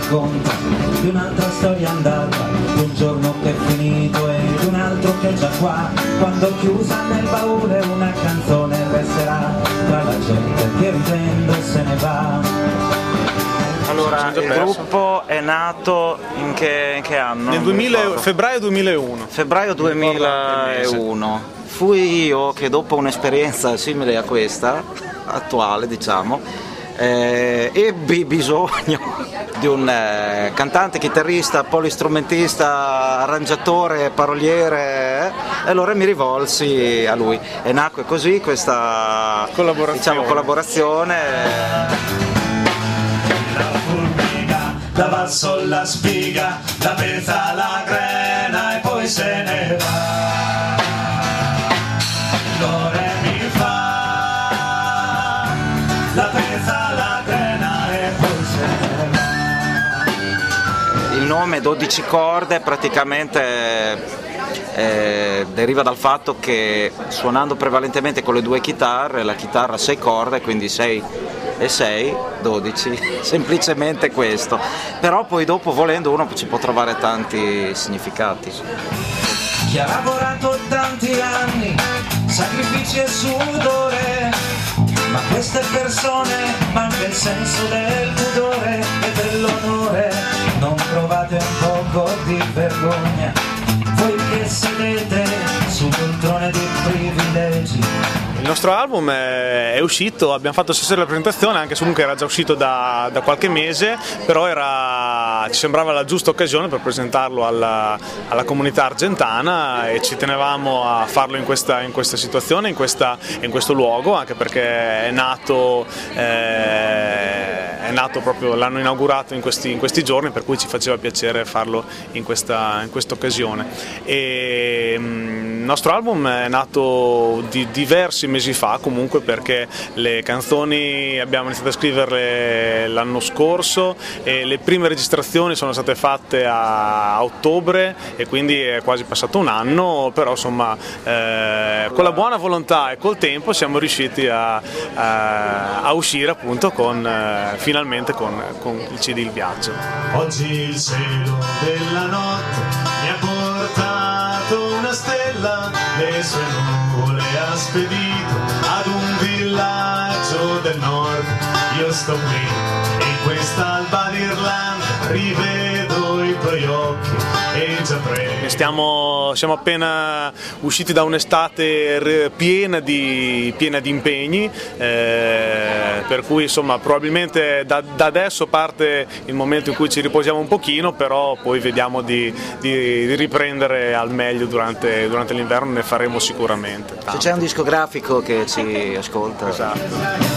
racconta di un'altra storia andata, di un giorno che è finito e di un altro che è già qua. Quando chiusa nel baule una canzone resterà tra la gente che ridendo se ne va. Allora, il gruppo è nato in che anno? Nel febbraio 2001. Febbraio 2001. Fui io che dopo un'esperienza simile a questa, attuale diciamo, ebbi bisogno di un cantante, chitarrista, polistrumentista, arrangiatore, paroliere, e allora mi rivolsi a lui e nacque così questa collaborazione. La basso la spiga, la pezza la grena e poi se ne va. Do re mi fa, la pezza la grena e poi se ne va. Il nome 12 corde praticamente deriva dal fatto che suonando prevalentemente con le due chitarre, la chitarra a 6 corde, quindi 6 e 6, 12, semplicemente questo, però poi dopo volendo uno ci può trovare tanti significati. Chi ha lavorato tanti anni, sacrifici e sudore, ma queste persone manca il senso del pudore e dell'onore. Non provate un poco di vergogna, voi che sedete sul poltrone di privilegi. Il nostro album è uscito, abbiamo fatto stasera la presentazione, anche se comunque era già uscito da qualche mese, però ci sembrava la giusta occasione per presentarlo alla comunità argentana e ci tenevamo a farlo in questa situazione, in questo luogo, anche perché è nato proprio, l'hanno inaugurato in questi giorni, per cui ci faceva piacere farlo in questa occasione. Il nostro album è nato diversi mesi fa comunque, perché le canzoni abbiamo iniziato a scriverle l'anno scorso e le prime registrazioni sono state fatte a ottobre e quindi è quasi passato un anno, però insomma con la buona volontà e col tempo siamo riusciti a uscire appunto finalmente con il CD Il Viaggio. Oggi il cielo della notte mi ha portato una stella, le sue nuvole ha spedito ad un villaggio del nord. Io sto qui in quest'alba d'Irlanda, rivedo i tuoi occhi e già Siamo appena usciti da un'estate piena di impegni, per cui insomma probabilmente da adesso parte il momento in cui ci riposiamo un pochino, però poi vediamo di riprendere al meglio durante l'inverno, ne faremo sicuramente. Se c'è un discografico che ci ascolta. Esatto.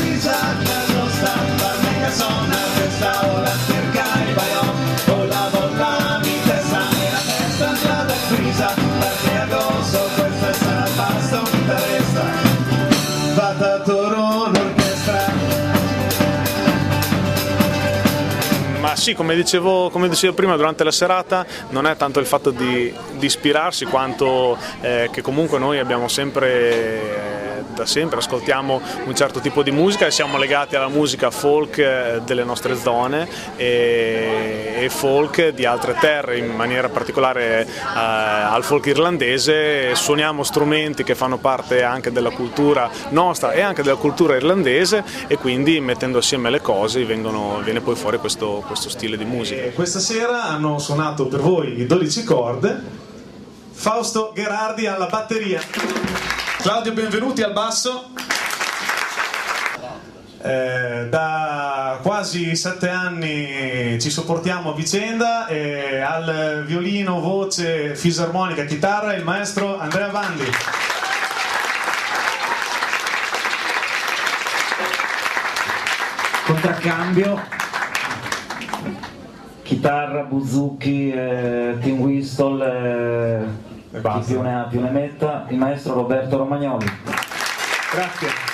Ma sì, come dicevo prima durante la serata, non è tanto il fatto di ispirarsi quanto che comunque noi abbiamo da sempre ascoltiamo un certo tipo di musica e siamo legati alla musica folk delle nostre zone e folk di altre terre, in maniera particolare al folk irlandese. Suoniamo strumenti che fanno parte anche della cultura nostra e anche della cultura irlandese, e quindi mettendo assieme le cose viene poi fuori questo stile di musica. Questa sera hanno suonato per voi i 12 corde, Fausto Gherardi alla batteria, Claudio Benvenuti al basso. Da quasi 7 anni ci sopportiamo a vicenda, e al violino, voce, fisarmonica, chitarra il maestro Andrea Vandi. Contraccambio, chitarra, buzuki, tin whistle, chi più ne ha più ne metta, il maestro Roberto Romagnoli. Grazie.